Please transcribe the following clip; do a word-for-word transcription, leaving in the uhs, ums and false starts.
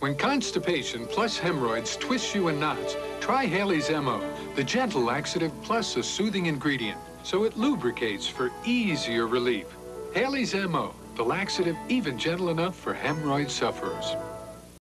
When constipation plus hemorrhoids twist you in knots, try Haley's M O, the gentle laxative plus a soothing ingredient, so it lubricates for easier relief. Haley's M O, the laxative even gentle enough for hemorrhoid sufferers.